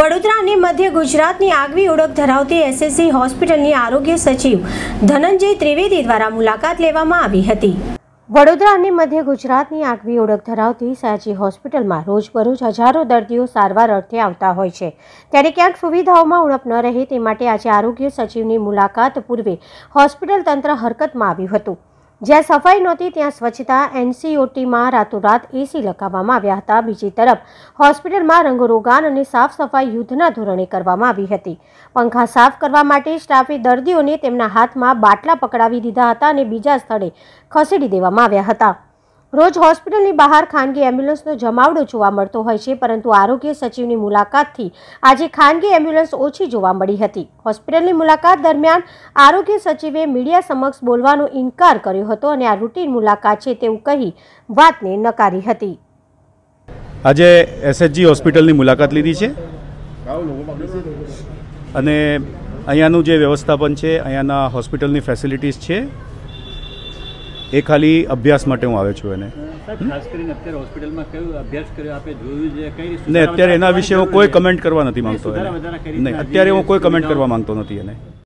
વડોદરા અને મધ્ય ગુજરાતની આગવી ઓળખ ધરાવતી એસએસજી હોસ્પિટલની આરોગ્ય સચિવ ધનંજય ત્રિવેદી દ્વારા મુલાકાત લેવામાં આવી હતી। વડોદરા અને મધ્ય ગુજરાતની આગવી ઓળખ ધરાવતી સયાજી હોસ્પિટલમાં રોજબરોજ હજારો દર્દીઓ સારવાર અર્થે આવતા હોય છે, ત્યારે ક્યાંક સુવિધાઓમાં ઉણપ ન રહે તે માટે આજે આરોગ્ય સચિવની મુલાકાત પૂર્વે હોસ્પિટલ તંત્ર હરકતમાં આવ્યું હતું। જ્યાં સફાઈ નહોતી ત્યાં સ્વચ્છતા એનસીઓટીમાં રાતોરાત એસી લગાવવામાં આવ્યા હતા। બીજી તરફ હોસ્પિટલમાં રંગોરોગાન અને સાફ સફાઈ યુદ્ધના ધોરણે કરવામાં આવી હતી। પંખા સાફ કરવા માટે સ્ટાફે દર્દીઓને તેમના હાથમાં બાટલા પકડાવી દીધા હતા અને બીજા સ્થળે ખસેડી દેવામાં આવ્યા હતા। રોજ હોસ્પિટલની બહાર ખાનગી એમ્બ્યુલન્સનો જમાવડો જોવા મળતો હોય છે, પરંતુ આરોગ્ય સચિવની મુલાકાતથી આજે ખાનગી એમ્બ્યુલન્સ ઓછી જોવા મળી હતી। હોસ્પિટલની મુલાકાત દરમિયાન આરોગ્ય સચિવે મીડિયા સમક્ષ બોલવાનો ઇનકાર કર્યો હતો અને આ રૂટીન મુલાકાત છે તેવું કહી વાતને નકારી હતી। આજે એસએચજી હોસ્પિટલની મુલાકાત લીધી છે અને અહીંયાનું જે વ્યવસ્થાપન છે, અહીંયાના હોસ્પિટલની ફેસિલિટીઝ છે એ ખાલી અભ્યાસ માટે હું આવ્યો છું। એને ખાસ કરીને અત્યારે હોસ્પિટલમાં કયો અભ્યાસ કર્યો આપે જોયું છે, કઈ રીતે? ને અત્યારે એના વિશે હું કોઈ કમેન્ટ કરવા નથી માંગતો। નહીં, અત્યારે હું કોઈ કમેન્ટ કરવા માંગતો નથી એને।